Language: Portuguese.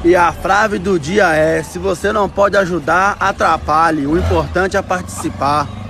E a frase do dia é: se você não pode ajudar, atrapalhe. O importante é participar.